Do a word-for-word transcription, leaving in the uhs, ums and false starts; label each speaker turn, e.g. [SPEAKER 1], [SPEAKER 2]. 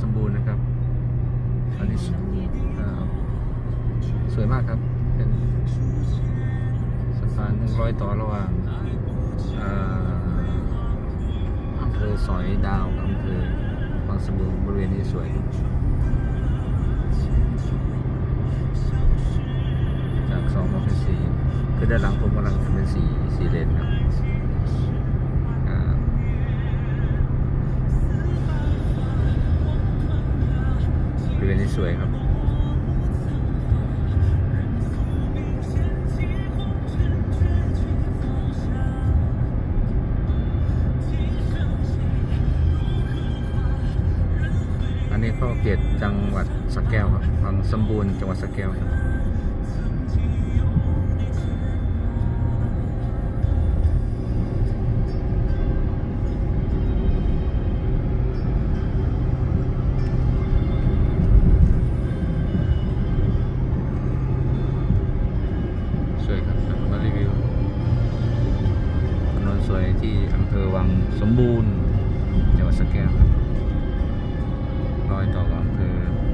[SPEAKER 1] มบูรณ์นะครับอันนี้สวยมากครับเป็นสะพานรอยต่อระหว่างอำเภอสอยดาวกับอำเภอบางสะพุงบริเวณนี้สวยจากสองมาเป็นสี่คือด้านหลังผมกำลังเป็นสี่สี่เลนครับบริเวณนี้สวยครับอันนี้เข้าเขตจังหวัดสระแก้วครับบางสมบูรณ์จังหวัดสระแก้วครับสวยครับมารีวิวถนนสวยที่อำเภอวังสมบูรณ์จังหวัดสระแก้วครับรอยต่อกับอำเภอ